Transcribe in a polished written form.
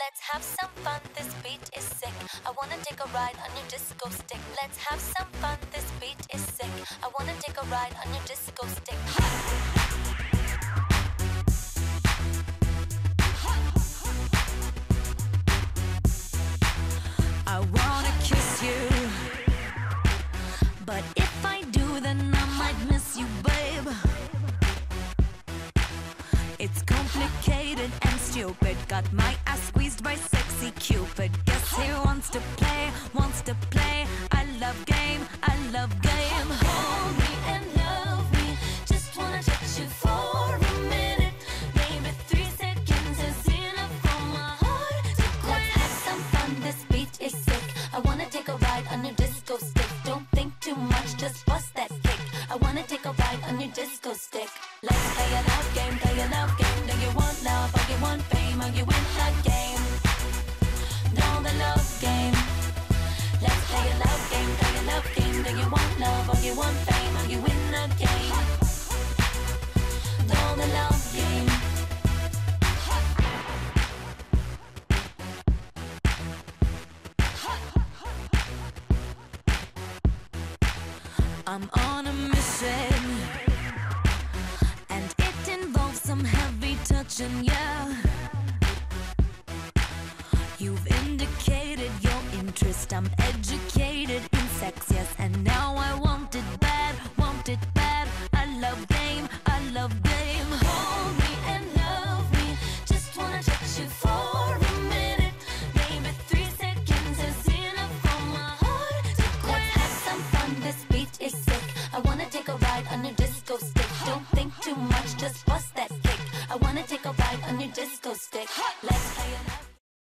Let's have some fun, this beat is sick. I wanna take a ride on your disco stick. Let's have some fun, this beat is sick. I wanna take a ride on your disco stick. I wanna kiss you, but if I do, then I might miss you, babe. It's complicated and stupid. Got my ass squeezed by sexy Cupid. Guess he wants to play, wants to play. I love game, I love game. Hold me and love me. Just wanna touch you for a minute. Maybe 3 seconds is enough for my heart to quit. Let's have some fun, this beat is sick. I wanna take a ride on your disco stick. Don't think too much, just bust that kick. I wanna take a ride on your disco stick. Let's play a love game, play a love game. Do you want love or you want fame? Or you win the game? Know the love game. Let's play a love game, play a love game. Do you want love or you want fame? Or you win the game? Know the love game. I'm on a mission, and it involves some heavy touching, yeah. You've indicated your interest, I'm educated in sex, yes, and now I